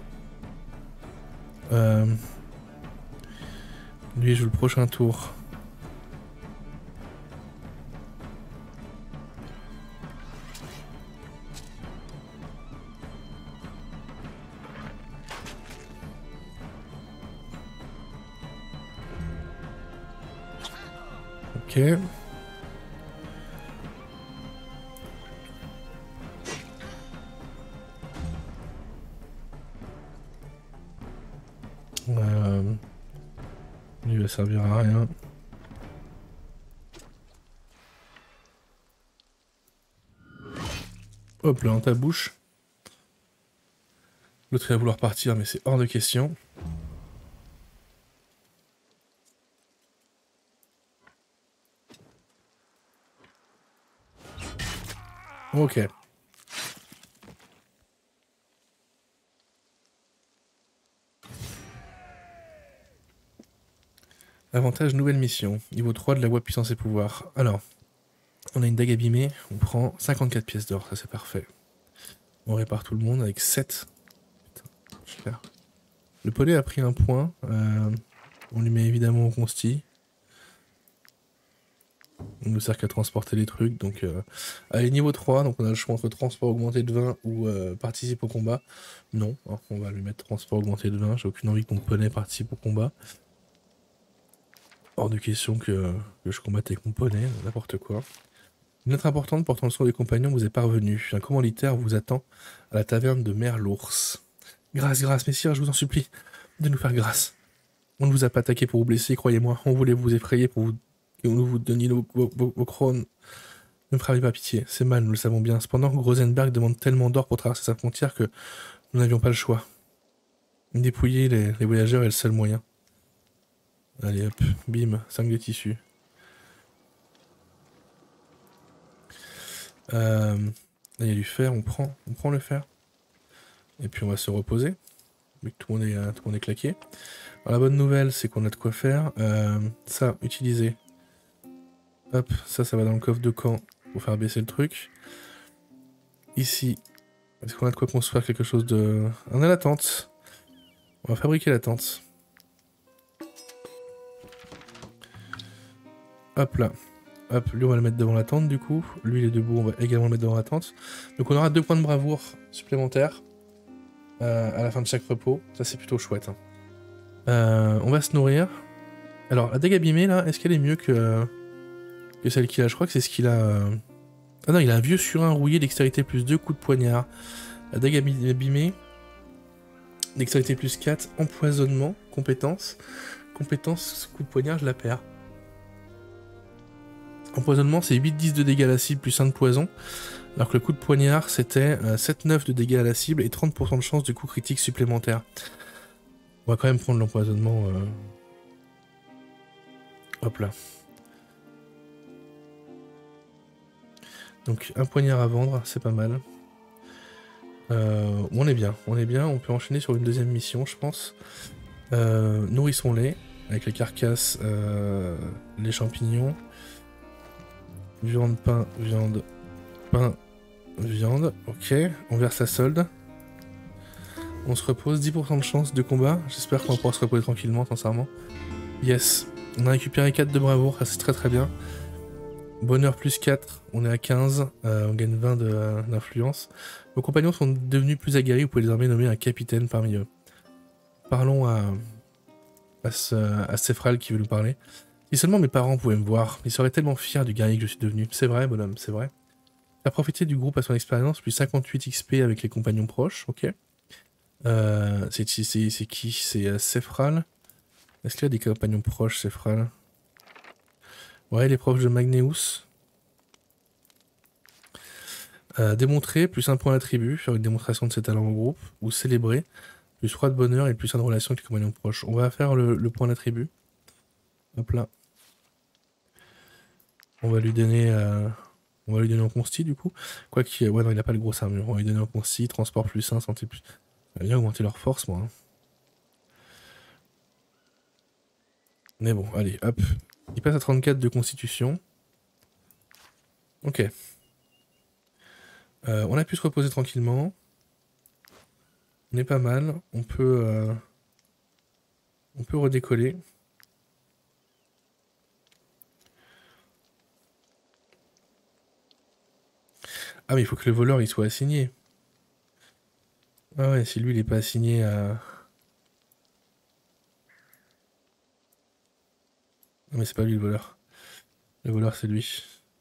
Lui il joue le prochain tour. Ok. Lui va servir à rien. Hop là, dans ta bouche. L'autre il va vouloir partir, mais c'est hors de question. Ok. Avantage nouvelle mission. Niveau 3 de la voie puissance et pouvoir. Alors, on a une dague abîmée, on prend 54 pièces d'or, ça c'est parfait. On répare tout le monde avec 7. Putain, cher. Le poney a pris un point. On lui met évidemment au consti. On ne sert qu'à transporter les trucs. Donc, allez, niveau 3, donc on a le choix entre transport augmenté de 20 ou participe au combat. Non, hein, on va lui mettre transport augmenté de 20. J'ai aucune envie que mon poney participe au combat. Hors de question que je combatte avec mon poney, n'importe quoi. Une lettre importante portant le soin des compagnons vous est parvenue. Un commanditaire vous attend à la taverne de Mère l'Ours. Grâce, grâce, messire, je vous en supplie, de nous faire grâce. On ne vous a pas attaqué pour vous blesser, croyez-moi. On voulait vous effrayer pour que nous vous donniez vos couronnes. Ne me frappez pas pitié, c'est mal, nous le savons bien. Cependant, Rosenberg demande tellement d'or pour traverser sa frontière que nous n'avions pas le choix. Dépouiller les voyageurs est le seul moyen. Allez hop, bim, 5 de tissu. Là, il y a du fer, on prend le fer. Et puis on va se reposer, vu que tout le monde est claqué. Alors, la bonne nouvelle, c'est qu'on a de quoi faire. Ça, utiliser. Hop, ça va dans le coffre de camp pour faire baisser le truc. Ici, est-ce qu'on a de quoi construire quelque chose de... On a la tente. On va fabriquer la tente. Hop là. Hop, lui on va le mettre devant la tente du coup. Lui il est debout, on va également le mettre devant la tente. Donc on aura 2 points de bravoure supplémentaires à la fin de chaque repos. Ça c'est plutôt chouette. Hein. On va se nourrir. Alors la dague abîmée là, est-ce qu'elle est mieux que celle qu'il a? Je crois que c'est ce qu'il a... Ah non, il a un vieux surin rouillé, dextérité plus 2, coups de poignard. La dague abîmée, dextérité plus 4, empoisonnement, compétence. Compétence, coup de poignard, je la perds. Empoisonnement, c'est 8-10 de dégâts à la cible plus 1 de poison. Alors que le coup de poignard, c'était 7-9 de dégâts à la cible et 30% de chance de coup critique supplémentaire. On va quand même prendre l'empoisonnement. Hop là. Donc un poignard à vendre, c'est pas mal. On est bien, on peut enchaîner sur une deuxième mission, je pense. Nourrissons-les, avec les carcasses, les champignons. Viande, pain, viande, ok. On verse la solde. On se repose, 10% de chance de combat. J'espère qu'on va pouvoir se reposer tranquillement, sincèrement. Yes, on a récupéré 4 de bravoure, ça c'est très très bien. Bonheur plus 4, on est à 15, on gagne 20 d'influence. Vos compagnons sont devenus plus aguerris, vous pouvez désormais nommer un capitaine parmi eux. Parlons à Séphral qui veut nous parler. Si seulement mes parents pouvaient me voir, ils seraient tellement fiers du guerrier que je suis devenu. C'est vrai, bonhomme, c'est vrai. Faire profiter du groupe à son expérience, plus 58 XP avec les compagnons proches, ok. C'est qui? C'est Séphral. Est-ce qu'il y a des compagnons proches, Séphral? Ouais, il est proche de Magnéus. Démontrer, plus 1 point d'attribut, faire une démonstration de ses talents au groupe, ou célébrer, plus 3 de bonheur et plus 1 de relation avec les compagnons proches. On va faire le point d'attribut. Hop là. On va lui donner en consti du coup. Quoi qu'il... Ouais non, il a pas le gros armure. On va lui donner en consti, transport plus 1, santé plus... Ça va bien augmenter leur force, moi. Hein. Mais bon, allez, hop. Il passe à 34 de constitution. Ok. On a pu se reposer tranquillement. On est pas mal. On peut redécoller. Ah mais il faut que le voleur il soit assigné. Ah ouais, si lui il est pas assigné à... Ah mais c'est pas lui le voleur. Le voleur c'est lui.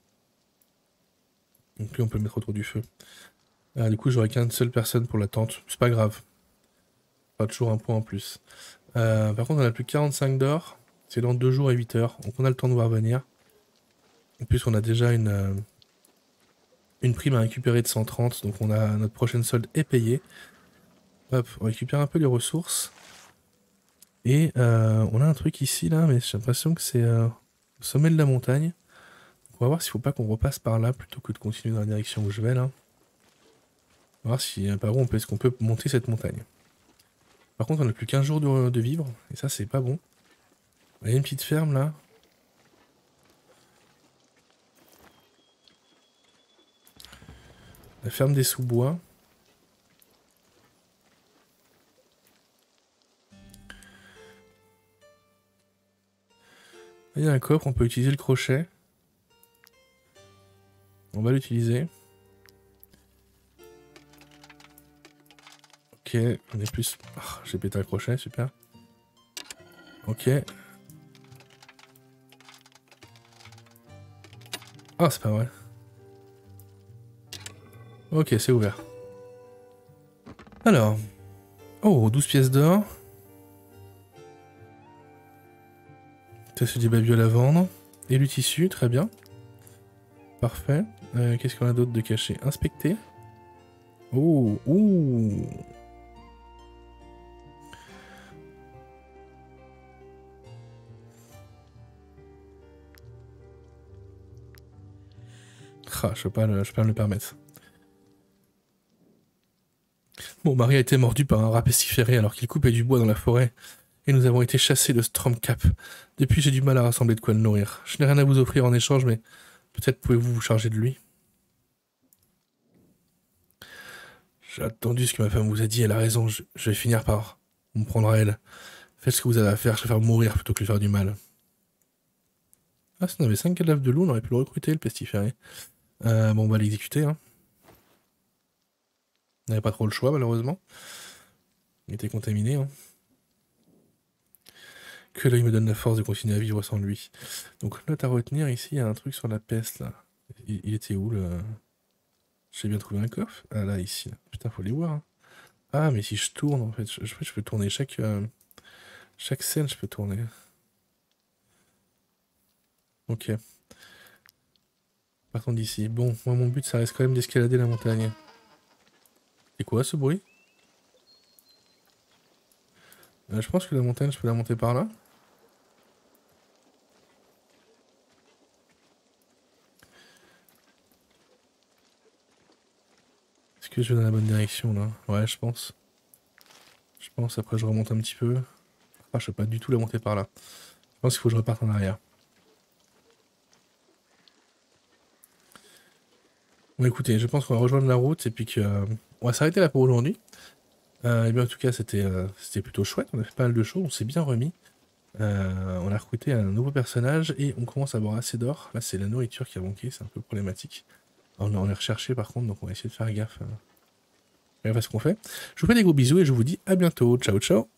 Donc lui on peut le mettre autour du feu. Ah, du coup j'aurai qu'une seule personne pour la tente. C'est pas grave. Pas toujours un point en plus. Par contre on a plus que 45 d'or. C'est dans 2 jours et 8 heures. Donc on a le temps de voir venir. En plus on a déjà une prime à récupérer de 130. Donc on a notre prochaine solde est payée. Hop, on récupère un peu les ressources. Et on a un truc ici là, mais j'ai l'impression que c'est au sommet de la montagne. On va voir s'il faut pas qu'on repasse par là plutôt que de continuer dans la direction où je vais là. On va voir si par où est-ce qu'on peut monter cette montagne. Par contre on n'a plus qu'un jour de vivre, et ça c'est pas bon. Il y a une petite ferme là. La ferme des sous-bois. Il y a un coffre, on peut utiliser le crochet. On va l'utiliser. Ok, on est plus... Oh, j'ai pété un crochet, super. Ok. Ah, c'est pas vrai. Ok, c'est ouvert. Alors. Oh, 12 pièces d'or. Ça c'est du babiole à vendre. Et du tissu, très bien. Parfait. Qu'est-ce qu'on a d'autre de caché? Inspecter. Oh, ouh. Ah, je peux pas me le permettre. Mon mari a été mordu par un rat pestiféré alors qu'il coupait du bois dans la forêt. Et nous avons été chassés de Stromcap. Depuis, j'ai du mal à rassembler de quoi le nourrir. Je n'ai rien à vous offrir en échange, mais peut-être pouvez-vous vous charger de lui. J'ai attendu ce que ma femme vous a dit, elle a raison, je vais finir par me prendre à elle. Faites ce que vous avez à faire, je vais faire mourir plutôt que lui faire du mal. Ah, si on avait 5 cadavres de loup, on aurait pu le recruter, le pestiféré. Bon, on va l'exécuter, hein. On n'avait pas trop le choix, malheureusement. Il était contaminé, hein. Que l'œil me donne la force de continuer à vivre sans lui. Donc, note à retenir, ici, il y a un truc sur la peste, là. Il était où, le... J'ai bien trouvé un coffre. Ah, là, ici. Là. Putain, faut les voir, hein. Ah, mais si je tourne, en fait, je peux tourner chaque scène, je peux tourner. Ok. Partons d'ici. Bon, moi, mon but, ça reste quand même d'escalader la montagne. C'est quoi, ce bruit? Je pense que la montagne, je peux la monter par là. Est-ce que je vais dans la bonne direction, là? Ouais, je pense. Je pense, après, je remonte un petit peu. Ah, je peux pas du tout la monter par là. Je pense qu'il faut que je reparte en arrière. Bon, écoutez, je pense qu'on va rejoindre la route et puis que... on va s'arrêter là pour aujourd'hui. Et bien, en tout cas, c'était plutôt chouette. On a fait pas mal de choses, on s'est bien remis. On a recruté un nouveau personnage et on commence à avoir assez d'or. Là, c'est la nourriture qui a manqué, c'est un peu problématique. On est recherché par contre, donc on va essayer de faire gaffe. Gaffe à ce qu'on fait. Je vous fais des gros bisous et je vous dis à bientôt. Ciao, ciao!